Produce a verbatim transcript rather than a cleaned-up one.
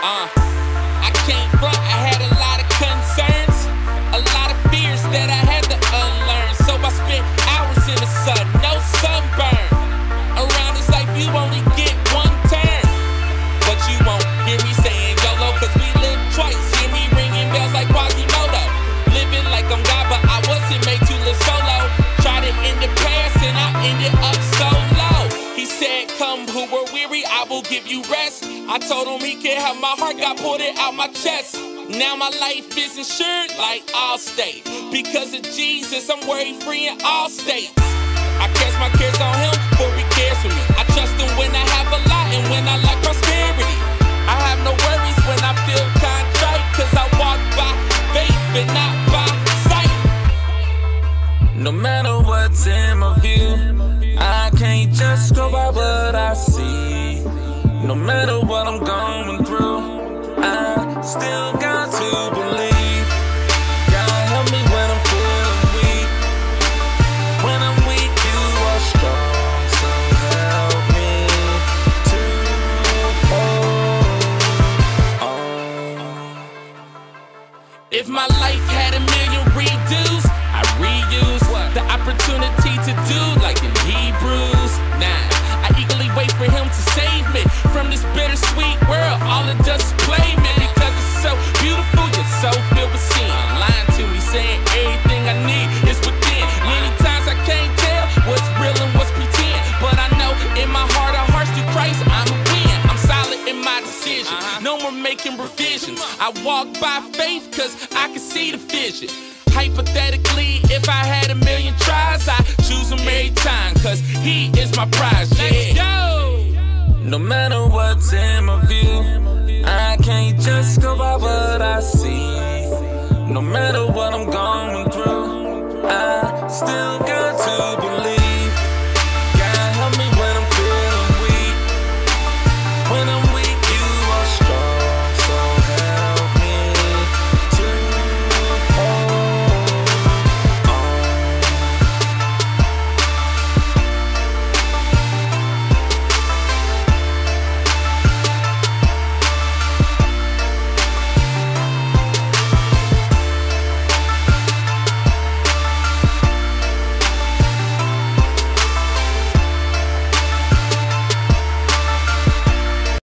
Uh, I can't front, I had a lot of concerns, a lot of fears that I had to unlearn. So I spent hours in the sun, no sunburn. Around this life you only get one turn, but you won't hear me saying YOLO, cause we live twice. Hear me ringing bells like Quadriplegic. Living like I'm God, but I wasn't made to live solo. Tried it in the past and I ended up so low. He said, come who were weary, I will give you rest. I told him he could have my heart, God pulled it out my chest. Now my life is insured like Allstate. Because of Jesus, I'm worry free in all states. I cast my cares on him, for he cares for me. I trust him when I have a lot and when I lack prosperity. I have no worries when I feel contrite, cause I walk by faith and not by sight. No matter what's in my view, I can't just go by what I see. No matter what I'm going through, I still got to believe. God help me when I'm feeling weak. When I'm weak, you are strong, so help me to hold on. If my life had a million redos, I reuse the opportunity to do like in Hebrews nine. I eagerly wait for him to save me from this bittersweet world. All it does is play me because it's so beautiful yet so filled with sin. Lying to me, saying everything I need is within. Many times I can't tell what's real and what's pretend, but I know in my heart of hearts through Christ I'm a win. I'm solid in my decision, no more making revisions. I walk by faith cause I can see the vision. Hypothetically, if I had a million tries, I choose him every time, cause he is my prize, yeah. Let's go! No matter what's in my view, I can't just go by what I see. No matter what I'm going